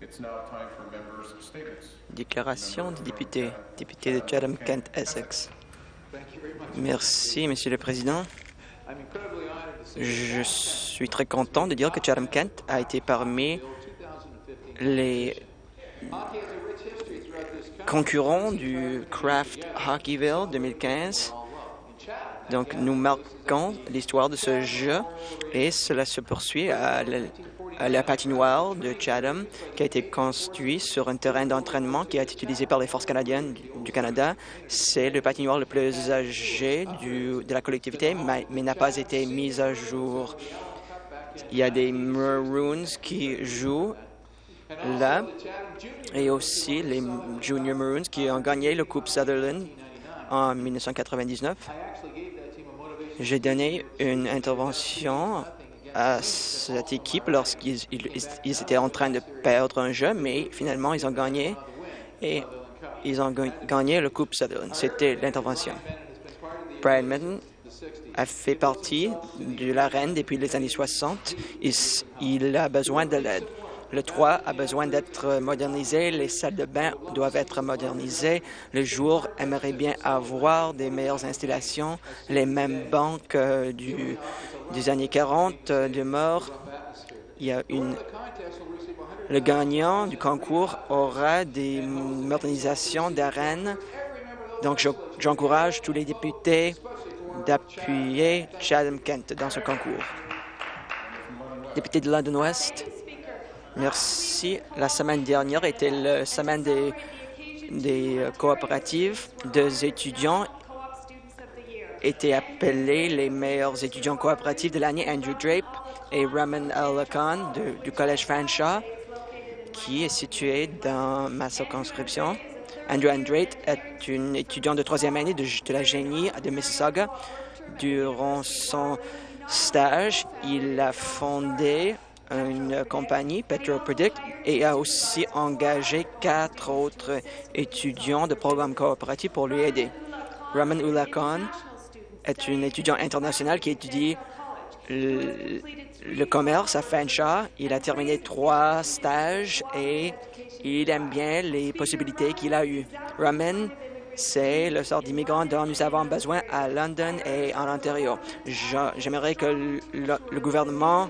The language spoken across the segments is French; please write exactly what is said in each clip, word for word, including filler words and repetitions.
Déclaration du député, député de Chatham-Kent-Essex. Merci, Monsieur le Président. Je suis très content de dire que Chatham-Kent a été parmi les concurrents du Kraft Hockeyville deux mille quinze. Donc, nous marquons l'histoire de ce jeu et cela se poursuit à la, à la patinoire de Chatham, qui a été construit sur un terrain d'entraînement qui a été utilisé par les Forces canadiennes du, du Canada. C'est le patinoire le plus âgé du, de la collectivité, mais, mais n'a pas été mis à jour. Il y a des Maroons qui jouent là et aussi les Junior Maroons qui ont gagné le Coupe Sutherland en mille neuf cent quatre-vingt-dix-neuf. J'ai donné une intervention à cette équipe lorsqu'ils ils, ils étaient en train de perdre un jeu, mais finalement, ils ont gagné et ils ont gagné le Coupe Sutherland. C'était l'intervention. Brian Minton a fait partie de l'arène depuis les années soixante. Il, il a besoin de l'aide. Le toit a besoin d'être modernisé, les salles de bain doivent être modernisées. Le jour aimerait bien avoir des meilleures installations, les mêmes banques euh, du, des années quarante euh, demeurent. Il y a une... Le gagnant du concours aura des modernisations d'arènes. Donc, j'encourage tous les députés d'appuyer Chatham-Kent dans ce concours. Député de London Ouest. Merci. La semaine dernière était la semaine des, des coopératives. Deux étudiants étaient appelés les meilleurs étudiants coopératifs de l'année, Andrew Drape et Raman Al-Khan du Collège Fanshawe, qui est situé dans ma circonscription. Andrew Andrade est une étudiante de troisième année de, de la génie de Mississauga. Durant son stage, il a fondé une compagnie, PetroPredict, et a aussi engagé quatre autres étudiants de programmes coopératifs pour lui aider. Raman Ullah-Khan est une étudiante internationale qui étudie le, le commerce à Fanshawe. Il a terminé trois stages et il aime bien les possibilités qu'il a eues. Raman, c'est le sort d'immigrants dont nous avons besoin à London et en Ontario. J'aimerais que le, le, le gouvernement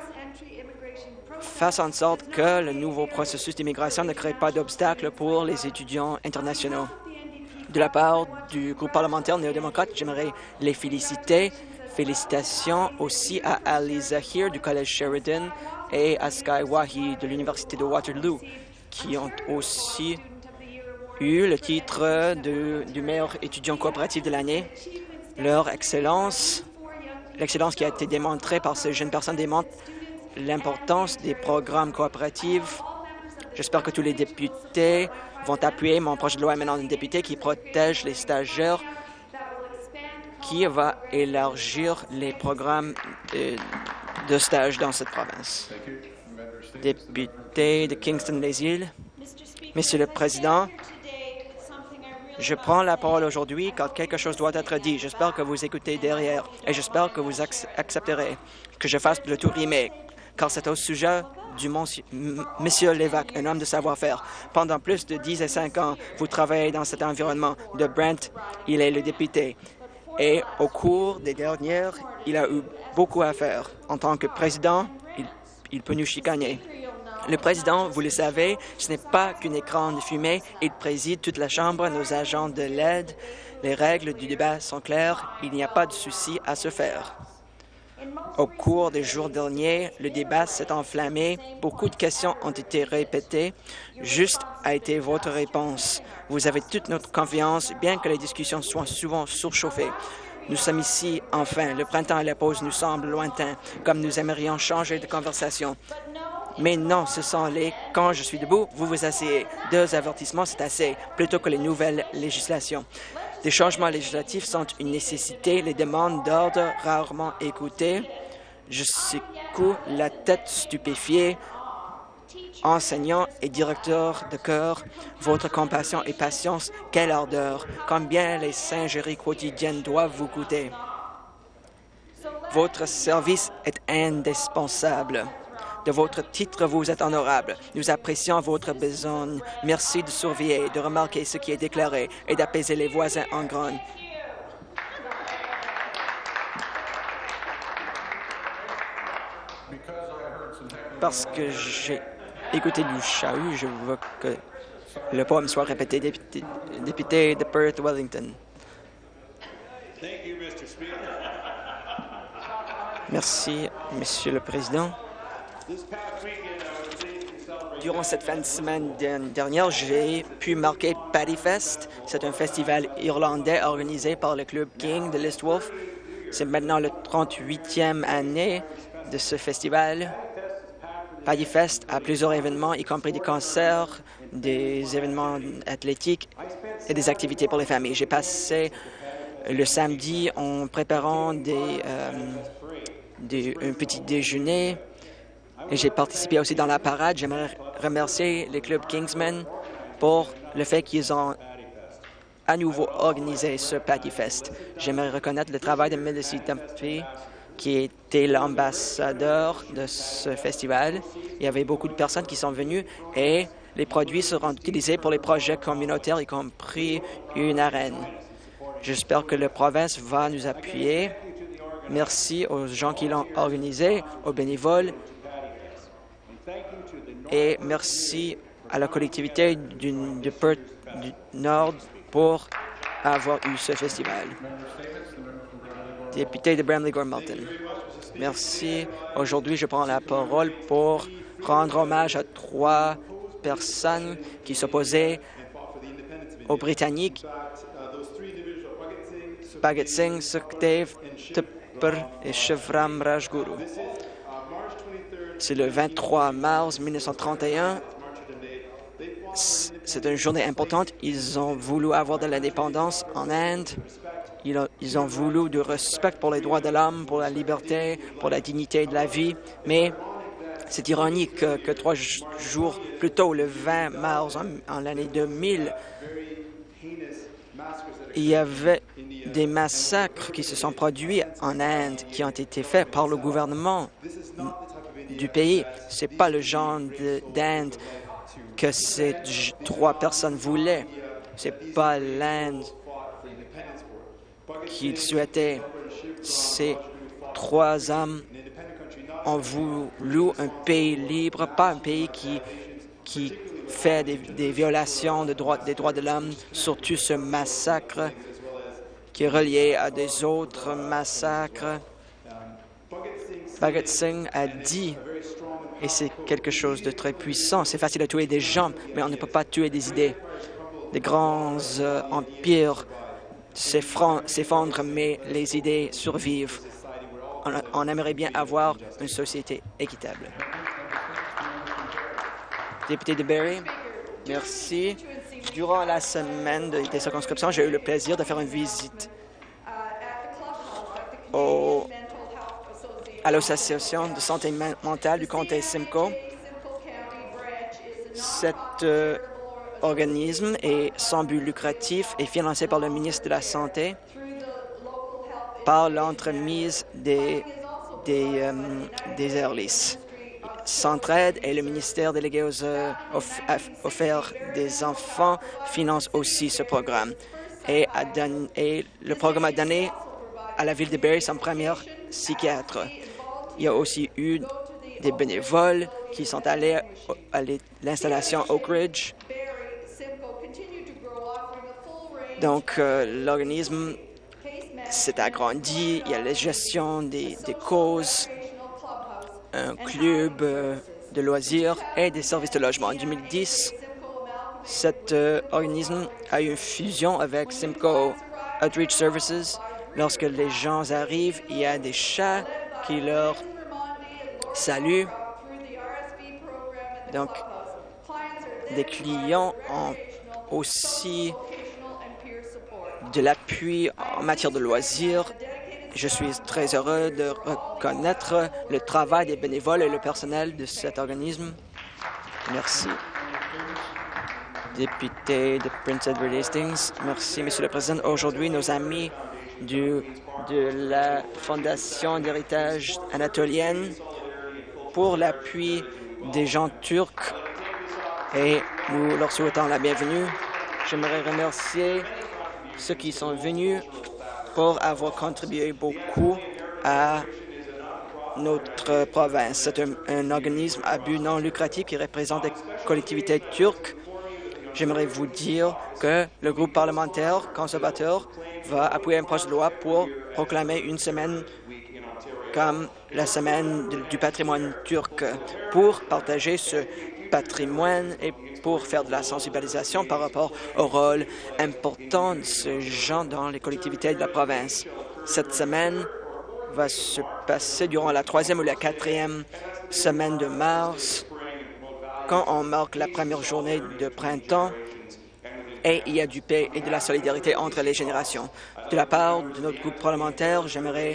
fasse en sorte que le nouveau processus d'immigration ne crée pas d'obstacles pour les étudiants internationaux. De la part du groupe parlementaire néo-démocrate, j'aimerais les féliciter. Félicitations aussi à Ali Zahir du Collège Sheridan et à Sky Wahi de l'Université de Waterloo, qui ont aussi eu le titre de, du meilleur étudiant coopératif de l'année. Leur excellence, l'excellence qui a été démontrée par ces jeunes personnes démontre l'importance des programmes coopératifs. J'espère que tous les députés vont appuyer mon projet de loi émanant d'un député qui protège les stagiaires, qui va élargir les programmes de, de stage dans cette province. Député de Kingston-les-Îles, Monsieur le Président, je prends la parole aujourd'hui car quelque chose doit être dit. J'espère que vous écoutez derrière et j'espère que vous accepterez que je fasse le tour email, car c'est au sujet du Monsieur Lévesque, un homme de savoir-faire. Pendant plus de dix et cinq ans, vous travaillez dans cet environnement. De Brent, il est le député. Et au cours des dernières, il a eu beaucoup à faire. En tant que président, il, il peut nous chicaner. Le président, vous le savez, ce n'est pas qu'un écran de fumée. Il préside toute la Chambre, nos agents de l'aide. Les règles du débat sont claires. Il n'y a pas de souci à se faire. Au cours des jours derniers, le débat s'est enflammé. Beaucoup de questions ont été répétées. Juste a été votre réponse. Vous avez toute notre confiance, bien que les discussions soient souvent surchauffées. Nous sommes ici, enfin. Le printemps et la pause nous semblent lointains, comme nous aimerions changer de conversation. Mais non, ce sont les « quand je suis debout, vous vous asseyez ». Deux avertissements, c'est assez, plutôt que les nouvelles législations. Des changements législatifs sont une nécessité, les demandes d'ordre rarement écoutées. Je secoue la tête stupéfiée. Enseignants et directeurs de chœur, votre compassion et patience, quelle ardeur, combien les singeries quotidiennes doivent vous coûter. Votre service est indispensable. De votre titre, vous êtes honorable. Nous apprécions votre besogne. Merci de surveiller, de remarquer ce qui est déclaré et d'apaiser les voisins en grogne. Parce que j'ai écouté du chahut, je veux que le poème soit répété. Député, député de Perth-Wellington. Merci, Monsieur le Président. Durant cette fin de semaine dernière, j'ai pu marquer Paddy Fest. C'est un festival irlandais organisé par le club King de Listwolf. C'est maintenant la trente-huitième année de ce festival. Paddy Fest a plusieurs événements, y compris des concerts, des événements athlétiques et des activités pour les familles. J'ai passé le samedi en préparant des, euh, des, un petit déjeuner et j'ai participé aussi dans la parade. J'aimerais remercier les clubs Kingsmen pour le fait qu'ils ont à nouveau organisé ce Paddy Fest. J'aimerais reconnaître le travail de Melissa Dumpy, qui était l'ambassadeur de ce festival. Il y avait beaucoup de personnes qui sont venues et les produits seront utilisés pour les projets communautaires, y compris une arène. J'espère que la province va nous appuyer. Merci aux gens qui l'ont organisé, aux bénévoles, et merci à la collectivité du, de Perth du Nord pour avoir eu ce festival. Député de Bramley-Gormalton. Merci. Aujourd'hui, je prends la parole pour rendre hommage à trois personnes qui s'opposaient aux Britanniques, Bhagat Singh, Sukhdev, Tupper et Shivram Rajguru. C'est le vingt-trois mars mille neuf cent trente et un. C'est une journée importante. Ils ont voulu avoir de l'indépendance en Inde. Ils ont, ils ont voulu du respect pour les droits de l'homme, pour la liberté, pour la dignité de la vie. Mais c'est ironique que, que trois jours plus tôt, le vingt mars en, en l'année deux mille, il y avait des massacres qui se sont produits en Inde, qui ont été faits par le gouvernement du pays. Ce n'est pas le genre d'Inde que ces trois personnes voulaient. Ce n'est pas l'Inde qu'ils souhaitaient. Ces trois hommes ont voulu un pays libre, pas un pays qui, qui fait des, des violations de droits, des droits de l'homme, surtout ce massacre qui est relié à des autres massacres. Bhagat Singh a dit, et c'est quelque chose de très puissant, c'est facile de tuer des gens, mais on ne peut pas tuer des idées. Des grands euh, empires s'effondrent, mais les idées survivent. On, on aimerait bien avoir une société équitable. Député de Barrie, merci. Durant la semaine de, des circonscriptions, j'ai eu le plaisir de faire une visite au, à l'Association de santé mentale du comté Simcoe. Cet euh, organisme est sans but lucratif et financé par le ministre de la Santé par l'entremise des, des, euh, des Airlis. Centraide et le ministère délégué aux euh, affaires des enfants finance aussi ce programme. Et, a donné, et le programme a donné à la ville de Barrie son premier psychiatre. Il y a aussi eu des bénévoles qui sont allés à l'installation Oak Ridge. Donc, euh, l'organisme s'est agrandi. Il y a la gestion des, des causes, un club euh, de loisirs et des services de logement. En deux mille dix, cet euh, organisme a eu une fusion avec Simcoe Outreach Services. Lorsque les gens arrivent, il y a des chats qui leur saluent. Donc, les clients ont aussi de l'appui en matière de loisirs. Je suis très heureux de reconnaître le travail des bénévoles et le personnel de cet organisme. Merci. Député de Prince Edward Hastings, merci, Monsieur le Président. Aujourd'hui, nos amis du, de la Fondation d'héritage anatolienne pour l'appui des gens turcs et nous leur souhaitons la bienvenue. J'aimerais remercier ceux qui sont venus pour avoir contribué beaucoup à notre province. C'est un, un organisme à but non lucratif qui représente les collectivités turques. J'aimerais vous dire que le groupe parlementaire conservateur va appuyer un projet de loi pour proclamer une semaine comme la semaine du patrimoine turc pour partager ce patrimoine et pour faire de la sensibilisation par rapport au rôle important de ce genre dans les collectivités de la province. Cette semaine va se passer durant la troisième ou la quatrième semaine de mars, quand on marque la première journée de printemps et il y a du paix et de la solidarité entre les générations. De la part de notre groupe parlementaire, j'aimerais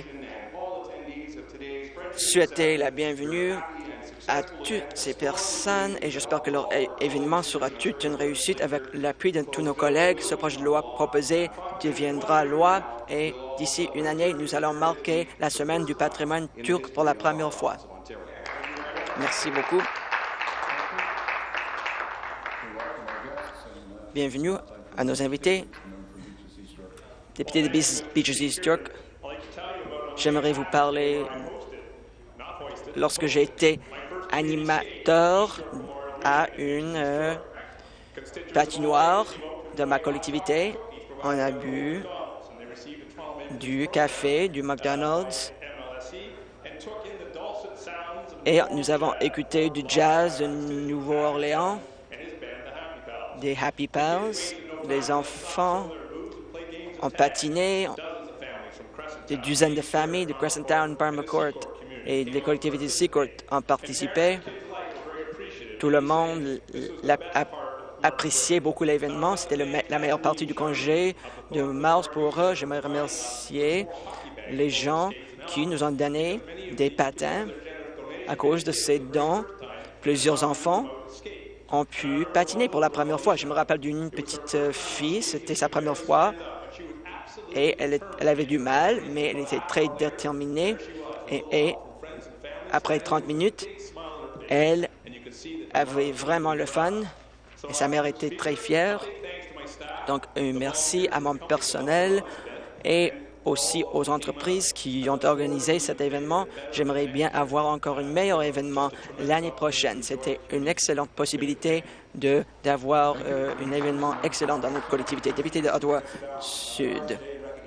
souhaiter la bienvenue à toutes ces personnes et j'espère que leur événement sera toute une réussite avec l'appui de tous nos collègues. Ce projet de loi proposé deviendra loi et d'ici une année, nous allons marquer la semaine du patrimoine turc pour la première fois. Merci beaucoup. Bienvenue à nos invités. Député de Beaches East York, j'aimerais vous parler lorsque j'ai été animateur à une euh, patinoire de ma collectivité. On a bu du café, du McDonald's et nous avons écouté du jazz de Nouvelle-Orléans, des Happy Pals. Les enfants ont patiné, des dizaines de familles de Crescent Town, Parmacourt et des collectivités de Seacourt ont participé. Tout le monde a apprécié beaucoup l'événement. C'était la meilleure partie du congé de mars pour eux. J'aimerais remercier les gens qui nous ont donné des patins. À cause de ces dons, plusieurs enfants ont pu patiner pour la première fois. Je me rappelle d'une petite fille, c'était sa première fois et elle, elle avait du mal, mais elle était très déterminée et, et après trente minutes, elle avait vraiment le fun et sa mère était très fière. Donc, un merci à mon personnel et aussi aux entreprises qui ont organisé cet événement. J'aimerais bien avoir encore un meilleur événement l'année prochaine. C'était une excellente possibilité de d'avoir euh, un événement excellent dans notre collectivité. Député de Ottawa-Sud.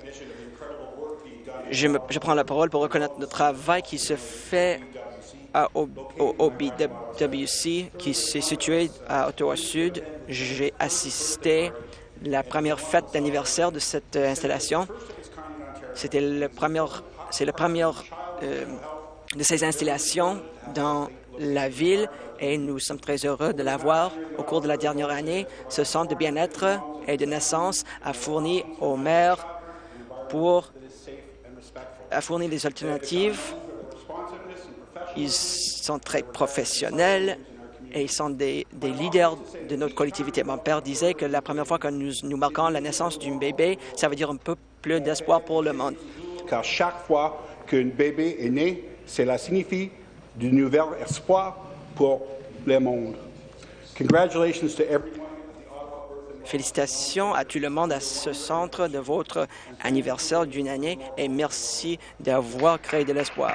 Je, me, je prends la parole pour reconnaître le travail qui se fait à, au, au O B W C, qui s'est situé à Ottawa-Sud. J'ai assisté à la première fête d'anniversaire de cette euh, installation. C'était le premier, c'est la première euh, de ces installations dans la ville et nous sommes très heureux de l'avoir au cours de la dernière année. Ce centre de bien-être et de naissance a fourni aux maires pour a fourni des alternatives. Ils sont très professionnels et ils sont des, des leaders de notre collectivité. Mon père disait que la première fois que nous, nous marquons la naissance d'un bébé, ça veut dire un peu plus d'espoir pour le monde. Car chaque fois qu'un bébé est né, cela signifie du nouvel espoir pour le monde. Congratulations to everyone. Félicitations à tout le monde à ce centre de votre anniversaire d'une année et merci d'avoir créé de l'espoir.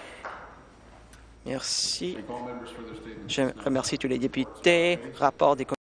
Merci. Je remercie tous les députés. Rapport des